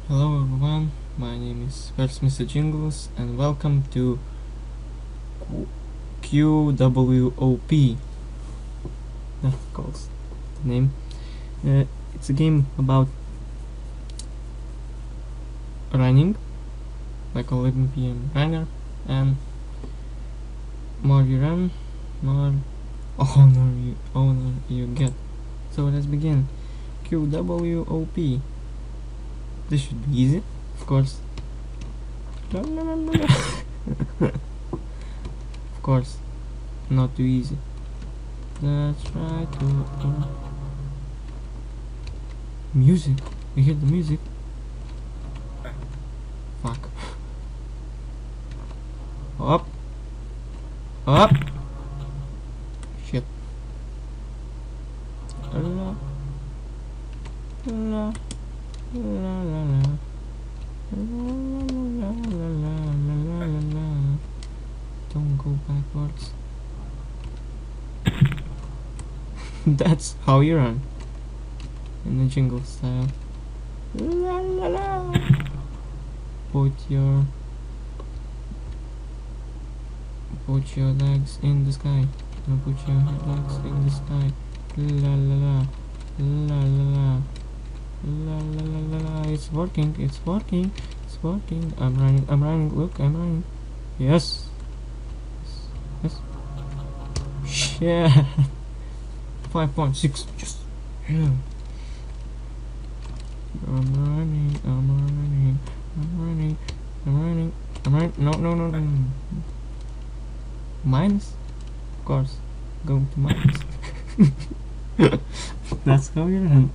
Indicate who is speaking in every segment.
Speaker 1: Hello everyone, my name is First Mr. Jingles and welcome to QWOP. That calls the name. It's a game about running, like Olympian runner, and more you run, more honor you get. So let's begin. QWOP. This should be easy, of course. Of course, not too easy. Let's try to music. You hear the music? Fuck. Up. Up. Shit. La la la la la la. Don't go backwards. That's how you run in the jingle style. La la la. Put your legs in the sky. Now put your legs in the sky. La la la. La la la. La la la la la. It's working. It's working. It's working. I'm running. Look, I'm running. Yes. Yes. Shit. 5.6. Just. Yeah. I'm running. No. Minus? Of course. Going to minus. That's how you run.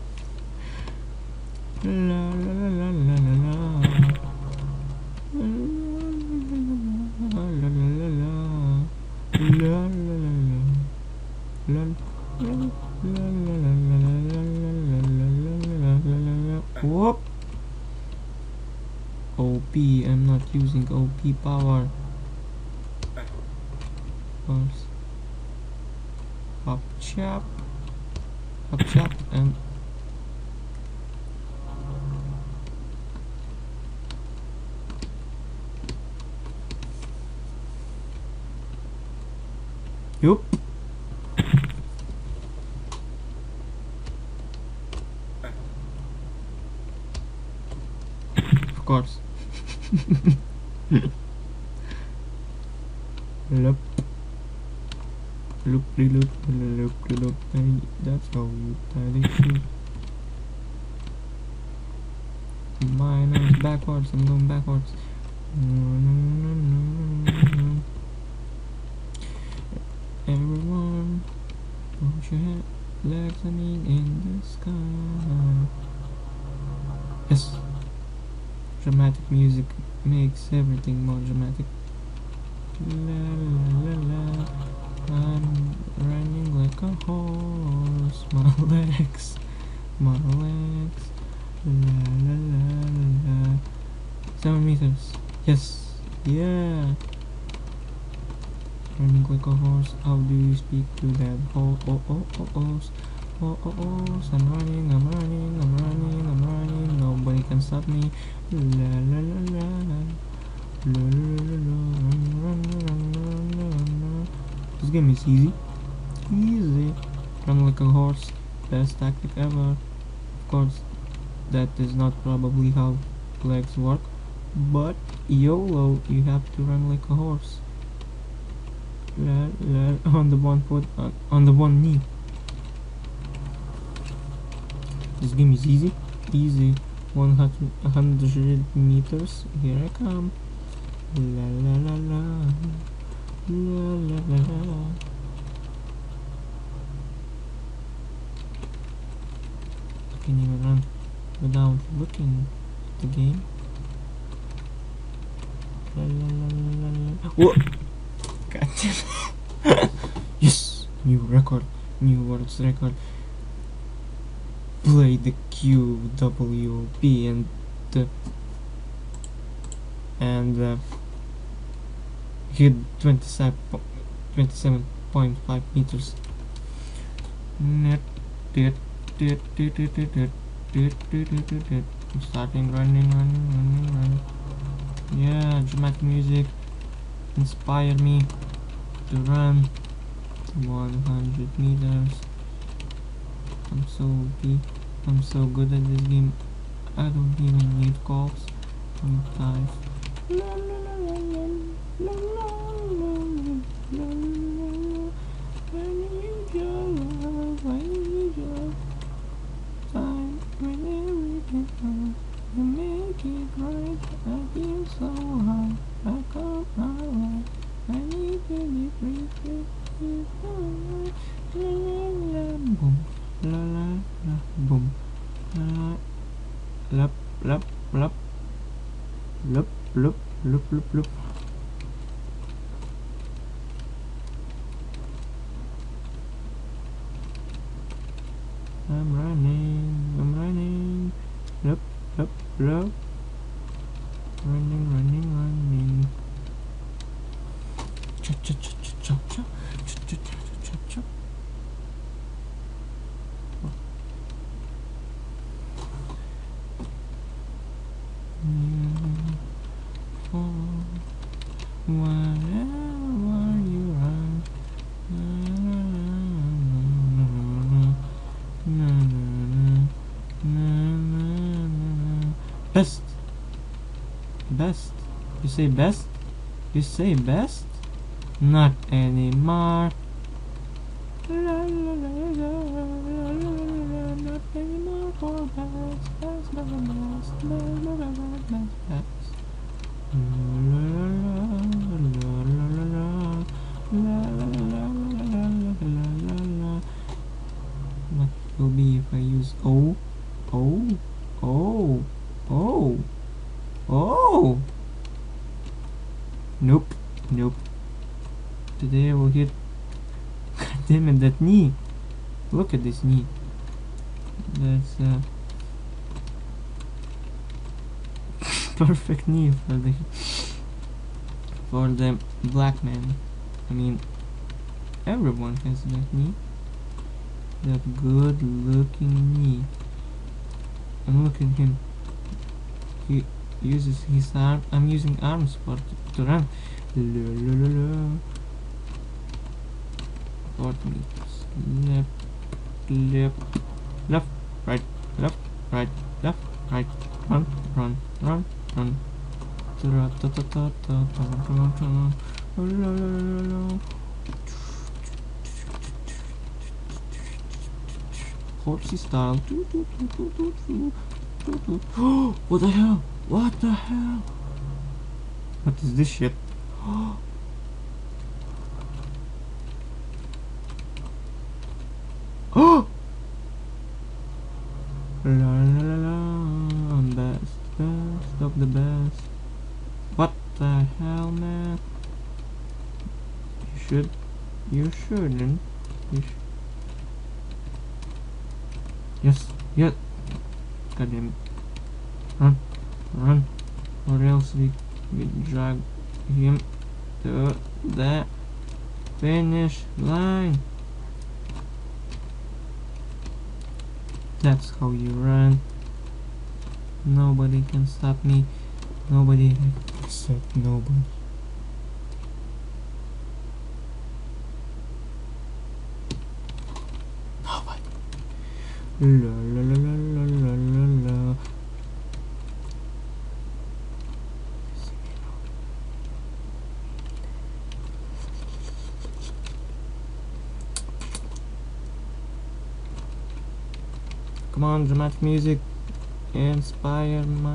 Speaker 1: La la la la la la Whoop. OP, I'm not using OP power. First, hop chop, and yup. Of course. Loop. That's how you tie this shit. Mine is backwards. I'm going backwards. Everyone, put your legs in the sky. Yes. Dramatic music makes everything more dramatic. La la la la. I'm running like a horse. My legs. La la la la. 7 meters. Yes. Yeah. Running like a horse. How do you speak to that horse? I'm running. Nobody can stop me. La la la la. Run. This game is easy. Run like a horse. Best tactic ever. Of course, that is not probably how legs work, but YOLO, you have to run like a horse. On the one foot, on the one knee. This game is easy. 100 meters. Here I come. La la la la. La la la la. I can even run without looking at the game. La la la la la. Whoa! God damn it. Yes! New record. New world's record. Play the QWOP and hit 27.5 meters. I'm starting running. Yeah, dramatic music inspire me to run 100 meters. I'm so good at this game. I don't even need calls sometimes. I need your love, I need your time when everything comes. You make it right, I feel so high. I come alive. I need to be free. Boom, la la la, boom, la, lup, lup, lup, lup, lup, lup, lup, lup. I'm running, lup, lup, lup, running. Cha cha cha cha cha cha cha cha cha cha. Wherever you run, best. You say best? You say best? Not anymore. Not anymore for best. What will be if I use O? Nope. Today I will hit. God damn it, that knee. Look at this knee. That's perfect knee for the black man. I mean, everyone has that knee. That good looking knee. And look at him. He uses his arm. I'm using arm support to run. 40 meters. Left, right. Run. Horsey style. What the hell? What is this shit? Oh! I'm best of the best. What the hell, man? You shouldn't. Yes. God damn it. Run. Or else we drag him to the finish line. That's how you run. Nobody can stop me. Nobody except nobody. La. Come on, dramatic music. Inspire my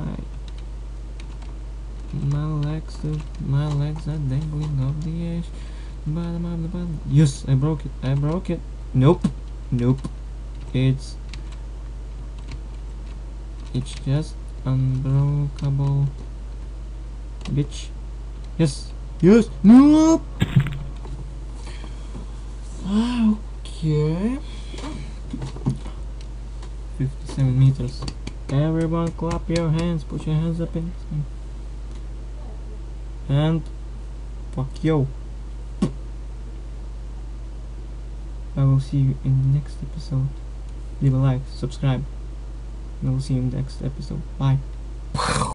Speaker 1: legs are dangling off the edge. Bottom of the bottom. Yes, I broke it. Nope. It's just unbreakable, bitch. Yes. Nope. Okay. 57 meters. Everyone clap your hands, put your hands up in the and fuck you. I will see you in the next episode. Leave a like, subscribe. We'll see you in the next episode. Bye.